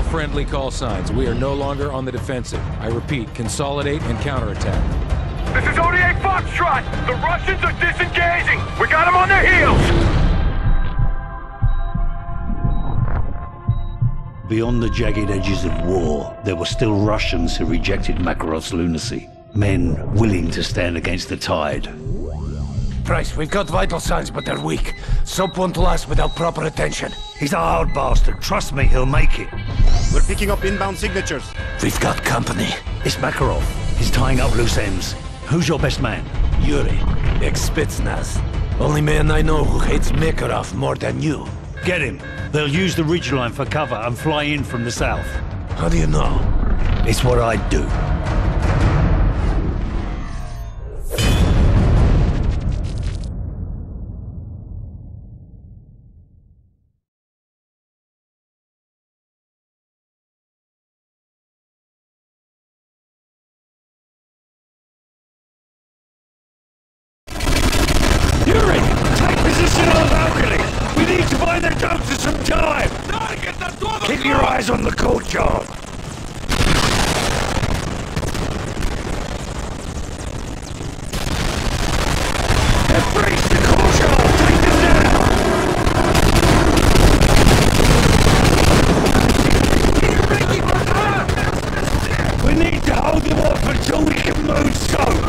friendly call signs. We are no longer on the defensive. I repeat, consolidate and counterattack. This is 88 Foxtrot! The Russians are disengaging! We got them on their heels! Beyond the jagged edges of war, there were still Russians who rejected Makarov's lunacy. Men willing to stand against the tide. Price, we've got vital signs, but they're weak. Soap won't last without proper attention. He's a hard bastard. Trust me, he'll make it. We're picking up inbound signatures. We've got company. It's Makarov. He's tying up loose ends. Who's your best man? Yuri, ex-Spetsnaz. Only man I know who hates Makarov more than you. Get him. They'll use the ridgeline for cover and fly in from the south. How do you know? It's what I'd do. Yuri! Take position on the balcony! We need to buy the doctor some time! Keep your eyes on the courtyard! They've breached the courtyard! Take them down! We need to hold them off until we can move so!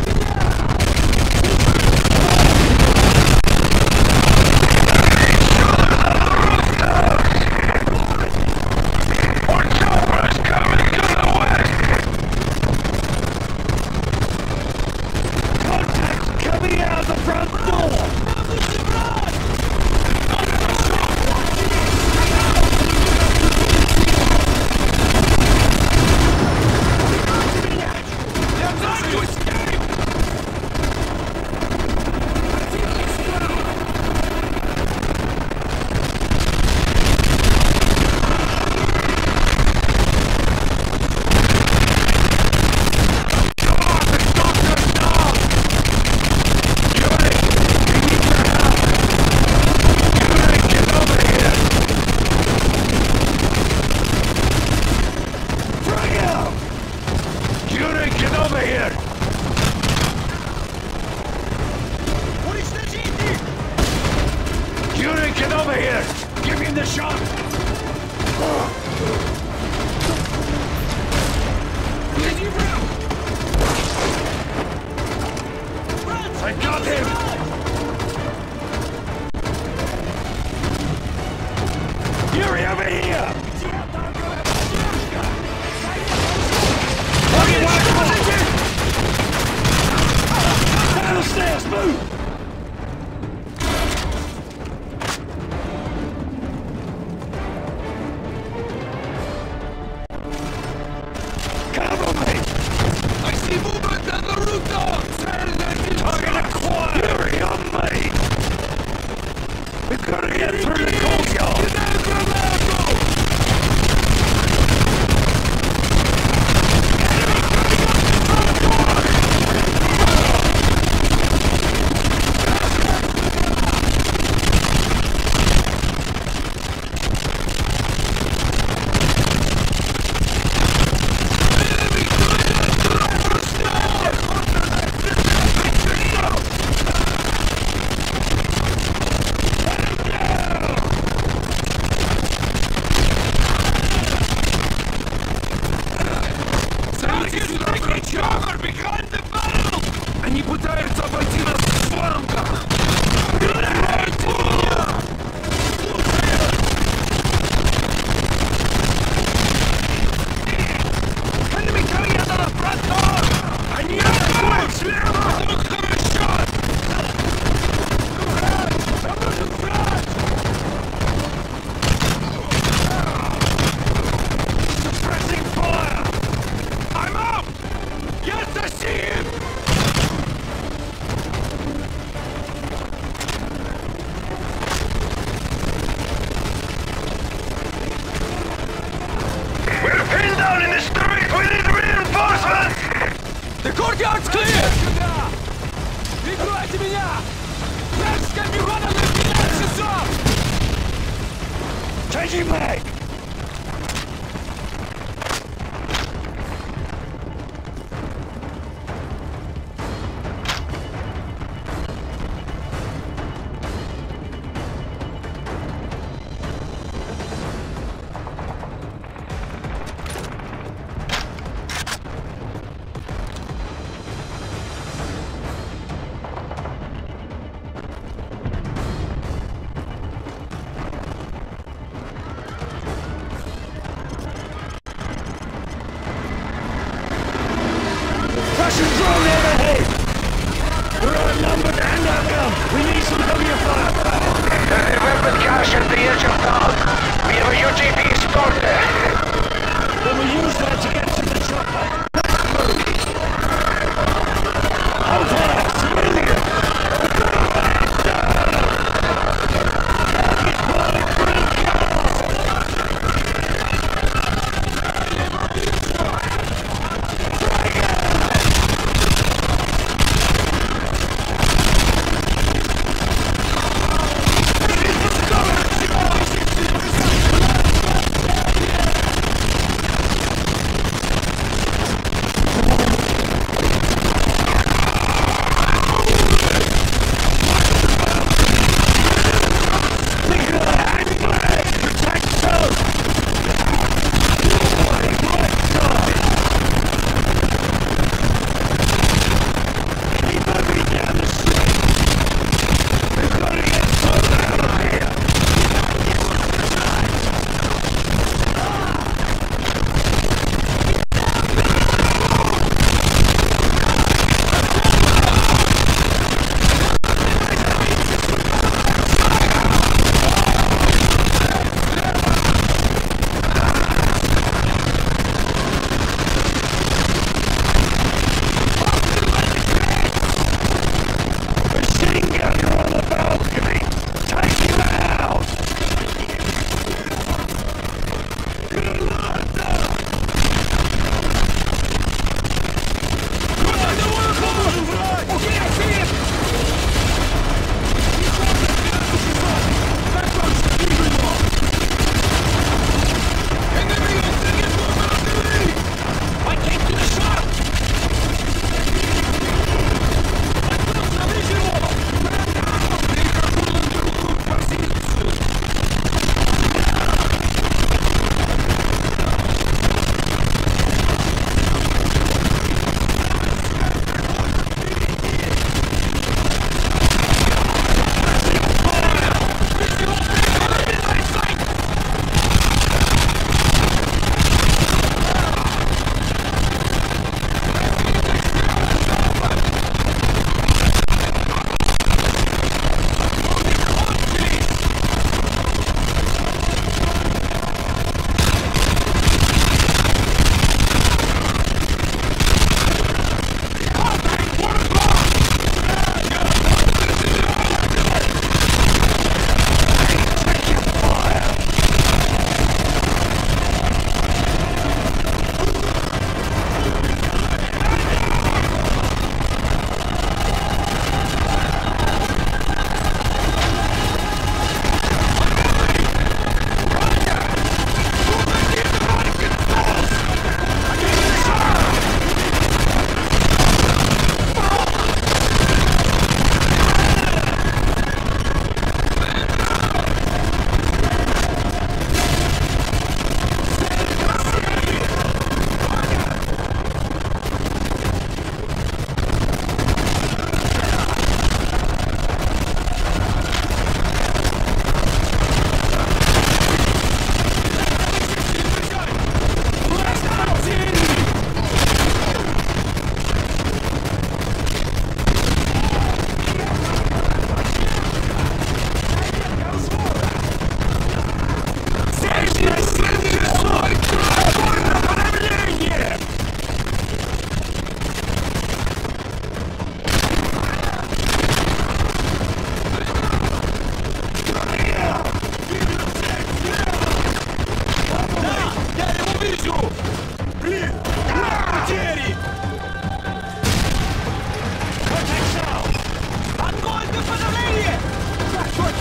Courtyard's clear! Прикройте меня! Вражеская пехота на 15 часов! Changing mag!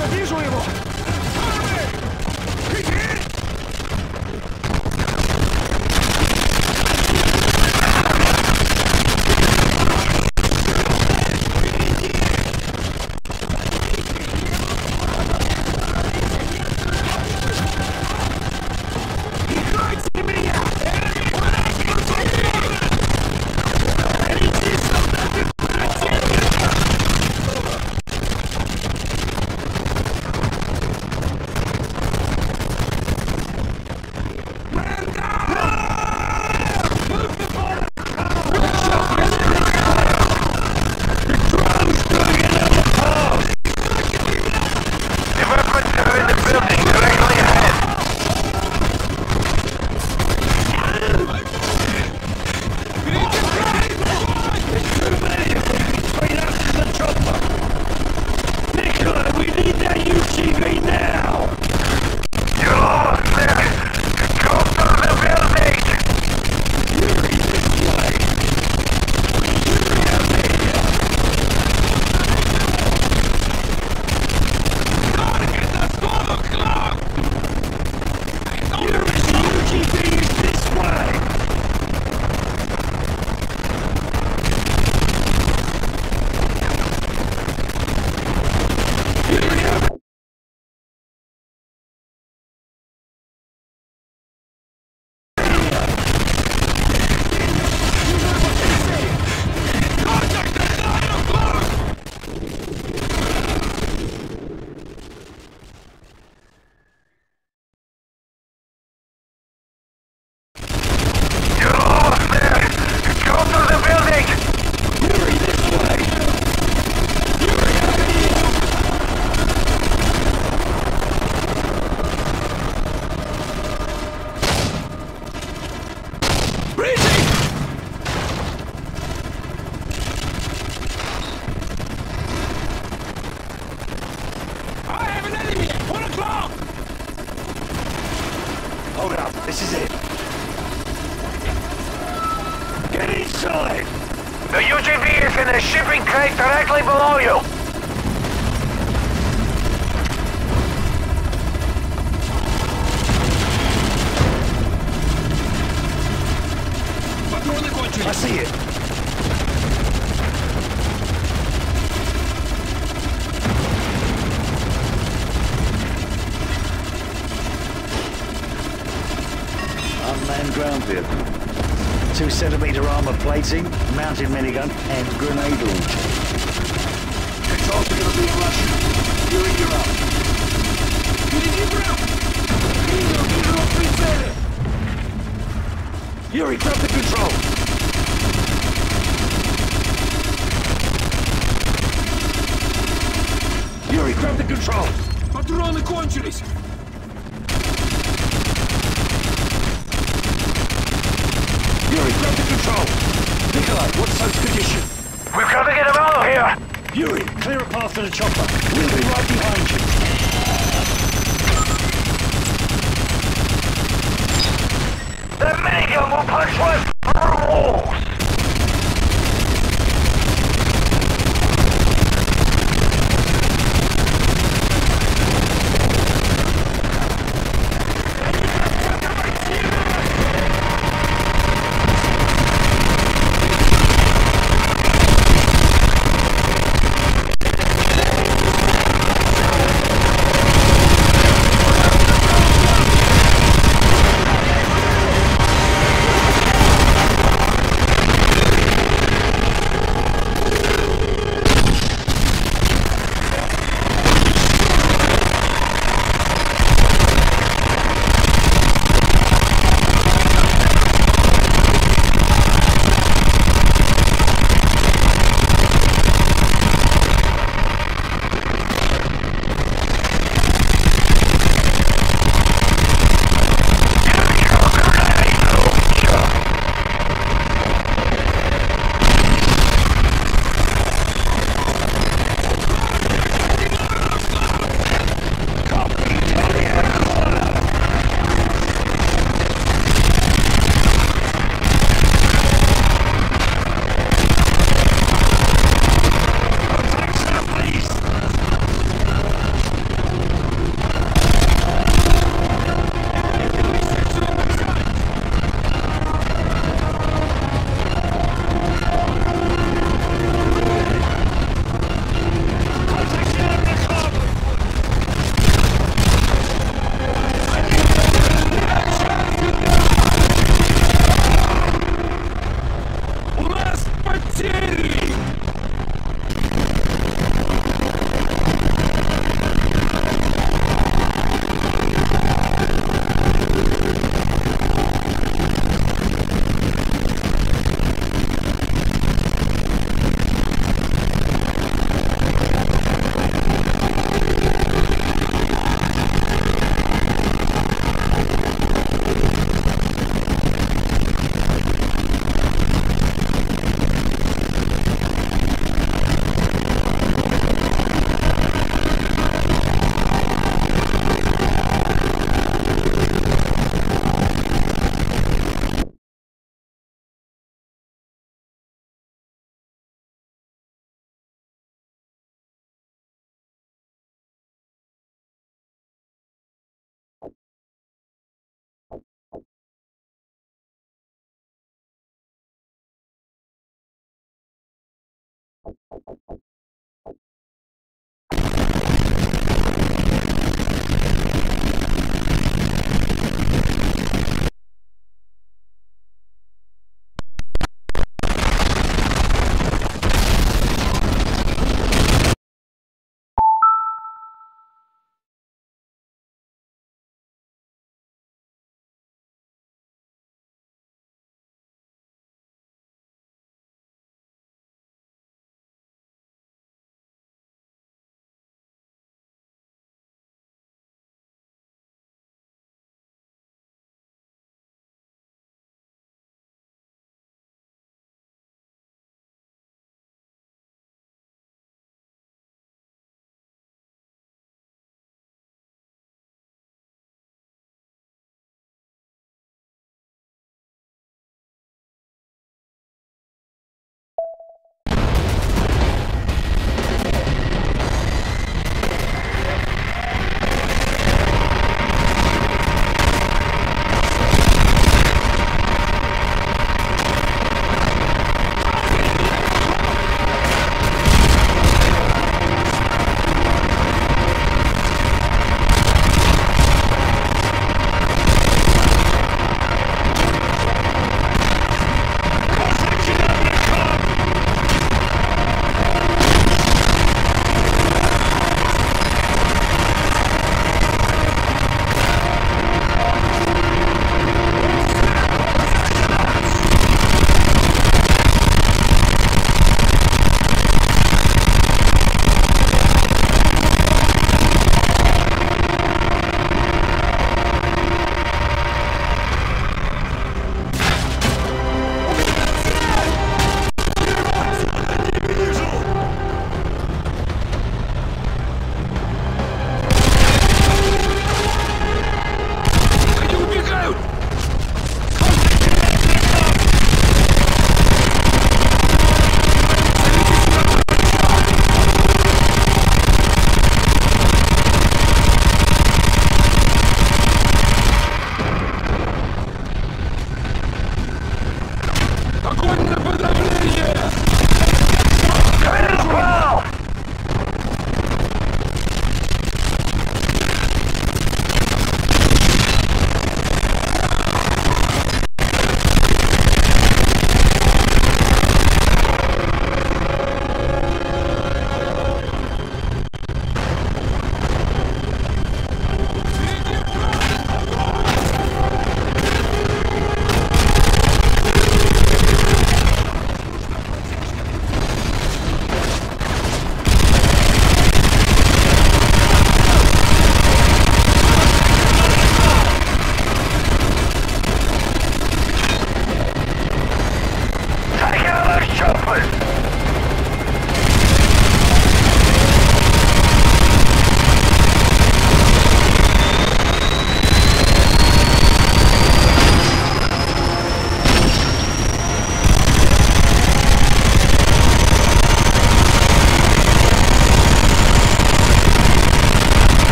Вижу его! Hold up, this is it. Get inside! The UGV is in a shipping crate directly below you. I see it. Unmanned ground vehicle. 2-centimeter armor plating, mounted minigun, and grenade launcher. Controls are gonna be in Russian. You're up. Yuri, grab the control. Yuri, grab the control. Патроны кончились. Yuri, grab the control. Nikolai, what's Soap's condition? We've got to get him out of here. Yuri, clear a path to the chopper. We'll be right behind you. That minigun will punch right through walls.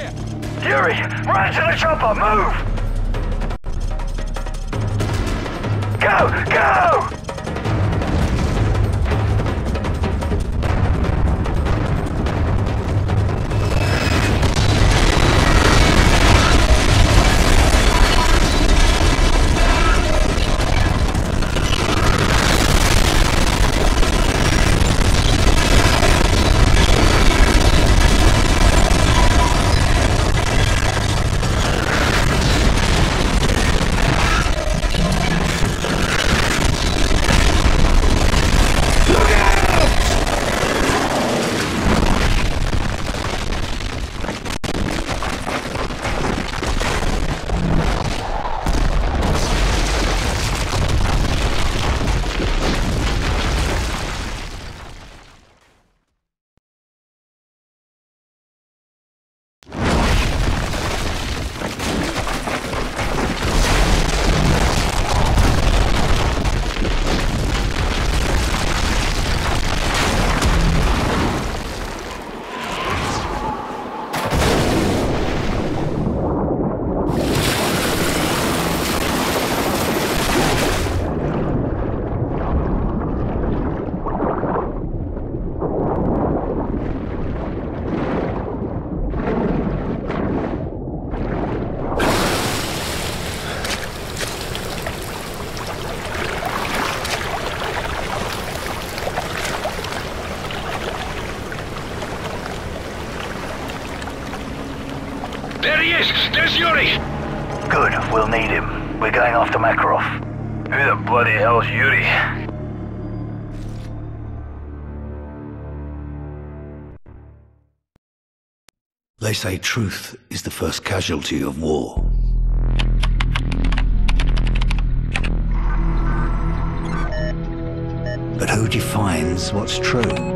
here! Yuri, run to the chopper, move! Go, go! There he is! There's Yuri! Good, we'll need him. We're going after Makarov. Who the bloody hell's Yuri? They say truth is the first casualty of war. But who defines what's true?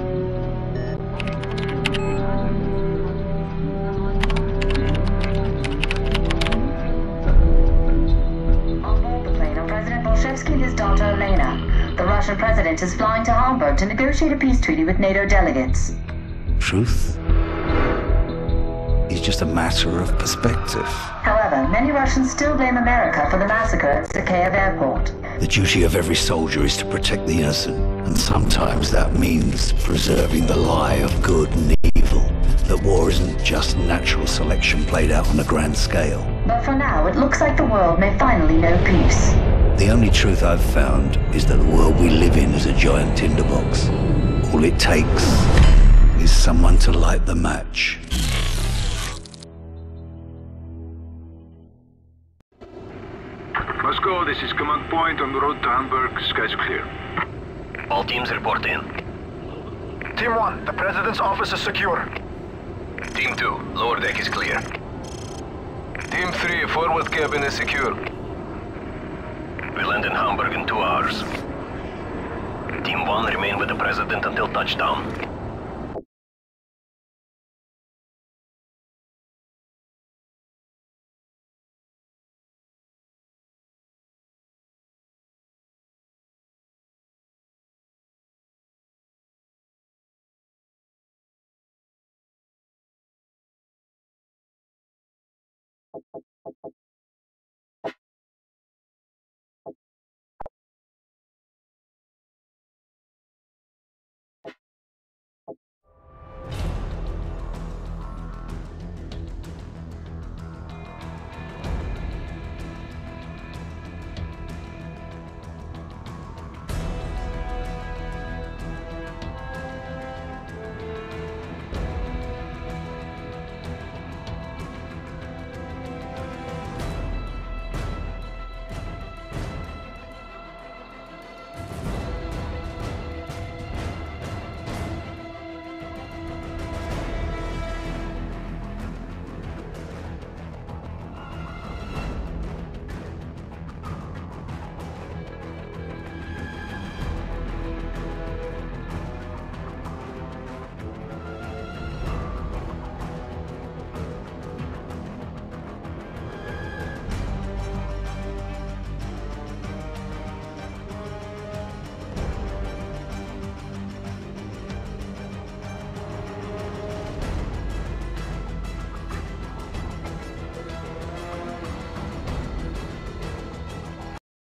The Russian president is flying to Hamburg to negotiate a peace treaty with NATO delegates. Truth is just a matter of perspective. However, many Russians still blame America for the massacre at Zakhaev Airport. The duty of every soldier is to protect the innocent, and sometimes that means preserving the lie of good and evil. That war isn't just natural selection played out on a grand scale. But for now, it looks like the world may finally know peace. The only truth I've found is that the world we live in is a giant tinderbox. All it takes is someone to light the match. Moscow, this is command point on the road to Hamburg. Skies are clear. All teams report in. Team 1, the President's office is secure. Team 2, lower deck is clear. Team 3, forward cabin is secure. We land in Hamburg in 2 hours. Team 1 remain with the President until touchdown.